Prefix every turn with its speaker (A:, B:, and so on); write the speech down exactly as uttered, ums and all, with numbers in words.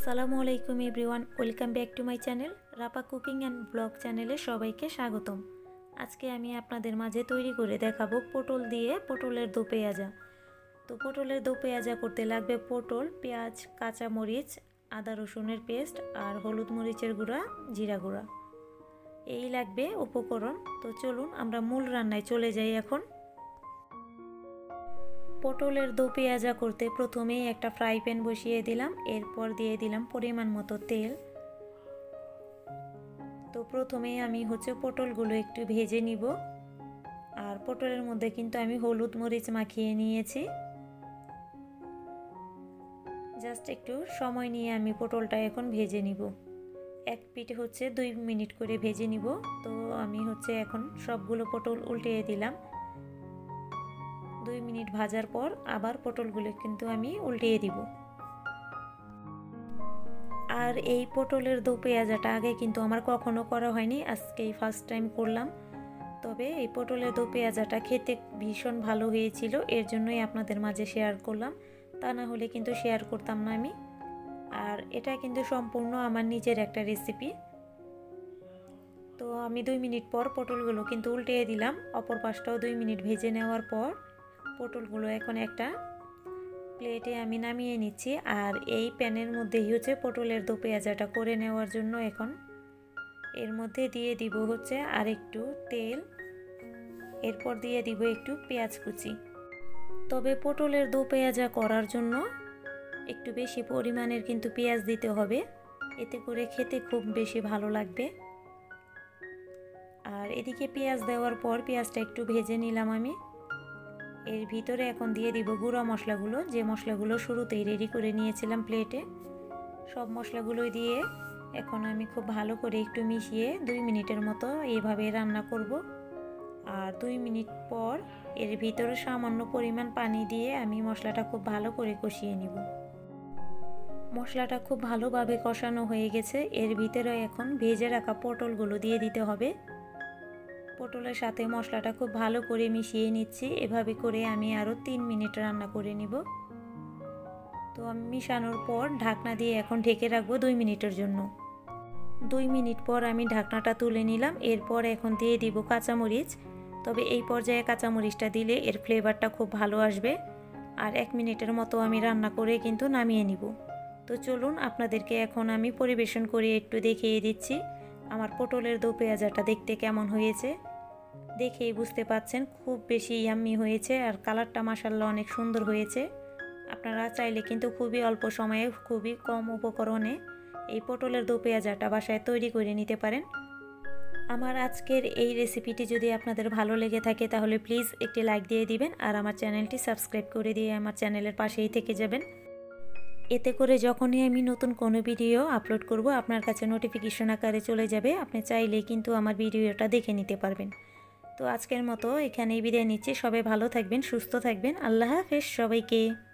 A: আসসালামু আলাইকুম everyone, welcome back to my channel Rapa cooking and blog চ্যানেলে সবাইকে স্বাগতম। আজকে আমি আপনাদের মাঝে তৈরি করে দেখাবো পটল দিয়ে পটলের দো পেঁয়াজা। তো পটলের দো পেঁয়াজা করতে লাগবে পটল, পেঁয়াজ, কাঁচা মরিচ, আদা রসুনের পেস্ট আর হলুদ মরিচের গুঁড়া, জিরা গুঁড়া, এই লাগবে উপকরণ। তো চলুন আমরা মূল রান্নায় চলে যাই। এখন পটলের দো পেঁয়াজা করতে প্রথমেই একটা ফ্রাই প্যান বসিয়ে দিলাম, এরপর দিয়ে দিলাম পরিমাণ মতো তেল। তো প্রথমেই আমি হচ্ছে পটলগুলো একটু ভেজে নিব, আর পটলের মধ্যে কিন্তু আমি হলুদ মরিচ মাখিয়ে নিয়েছি। জাস্ট একটু সময় নিয়ে আমি পটলটা এখন ভেজে নিব। এক পিঠে হচ্ছে দুই মিনিট করে ভেজে নিব। তো আমি হচ্ছে এখন সবগুলো পটল উল্টিয়ে দিলাম। দুই মিনিট ভাজার পর আবার পটলগুলো কিন্তু আমি উল্টিয়ে দিব। আর এই পটলের দো পেঁয়াজাটা আগে কিন্তু আমার কখনো করা হয়নি, আজকেই ফার্স্ট টাইম করলাম। তবে এই পটলের দো পেঁয়াজাটা খেতে ভীষণ ভালো হয়েছিল, এর জন্যই আপনাদের মাঝে শেয়ার করলাম, তা না হলে কিন্তু শেয়ার করতাম না আমি। আর এটা কিন্তু সম্পূর্ণ আমার নিজের একটা রেসিপি। তো আমি দুই মিনিট পর পটলগুলো কিন্তু উল্টিয়ে দিলাম। অপর পাশটাও দুই মিনিট ভেজে নেওয়ার পর পটলগুলো এখন একটা প্লেটে আমি নামিয়ে নিচ্ছি। আর এই প্যানের মধ্যেই হচ্ছে পটলের দো পেঁয়াজাটা করে নেওয়ার জন্য এখন এর মধ্যে দিয়ে দিব হচ্ছে আর একটু তেল, এরপর দিয়ে দিব একটু পেঁয়াজ কুচি। তবে পটলের দো পেঁয়াজা করার জন্য একটু বেশি পরিমাণের কিন্তু পেঁয়াজ দিতে হবে, এতে করে খেতে খুব বেশি ভালো লাগবে। আর এদিকে পেঁয়াজ দেওয়ার পর পেঁয়াজটা একটু ভেজে নিলাম আমি। এর ভিতরে এখন দিয়ে দিব গুঁড়া মশলাগুলো, যে মশলাগুলো শুরুতেই রেডি করে নিয়েছিলাম প্লেটে। সব মশলাগুলোই দিয়ে এখন আমি খুব ভালো করে একটু মিশিয়ে দুই মিনিটের মতো এইভাবে রান্না করব। আর দুই মিনিট পর এর ভিতরে সামান্য পরিমাণ পানি দিয়ে আমি মশলাটা খুব ভালো করে কষিয়ে নিব। মশলাটা খুব ভালোভাবে কষানো হয়ে গেছে। এর ভিতরে এখন ভেজে রাখা পটলগুলো দিয়ে দিতে হবে। পটলের সাথে মশলাটা খুব ভালো করে মিশিয়ে নিচ্ছি। এভাবে করে আমি আরও তিন মিনিট রান্না করে নিব। তো আমি মিশানোর পর ঢাকনা দিয়ে এখন ঢেকে রাখবো দুই মিনিটের জন্য। দুই মিনিট পর আমি ঢাকনাটা তুলে নিলাম। এরপর এখন দিয়ে দিব কাঁচামরিচ। তবে এই পর্যায়ে কাঁচামরিচটা দিলে এর ফ্লেভারটা খুব ভালো আসবে। আর এক মিনিটের মতো আমি রান্না করে কিন্তু নামিয়ে নিব। তো চলুন আপনাদেরকে এখন আমি পরিবেশন করে একটু দেখিয়ে দিচ্ছি আমার পটলের দো পেঁয়াজাটা দেখতে কেমন হয়েছে। দেখেই বুঝতে পাচ্ছেন খুব বেশি ইয়াম্মি হয়েছে, আর কালারটা মাশাআল্লাহ অনেক সুন্দর হয়েছে। আপনারা চাইলে কিন্তু খুবই অল্প সময়ে খুবই কম উপকরণে এই পটলের দো পেঁয়াজাটা বাসায় তৈরি করে নিতে পারেন। আমার আজকের এই রেসিপিটি যদি আপনাদের ভালো লেগে থাকে তাহলে প্লিজ একটি লাইক দিয়ে দিবেন, আর আমার চ্যানেলটি সাবস্ক্রাইব করে দিয়ে আমার চ্যানেলের পাশেই থেকে যাবেন। এতে করে যখনই আমি নতুন কোনো ভিডিও আপলোড করব আপনার কাছে নোটিফিকেশন আকারে চলে যাবে, আপনি চাইলেই কিন্তু আমার ভিডিওটা দেখে নিতে পারবেন। তো আজকের মতো এখানেই বিদায় নিচ্ছি। সবাই ভালো থাকবেন, সুস্থ থাকবেন। আল্লাহ হাফেজ সবাইকে।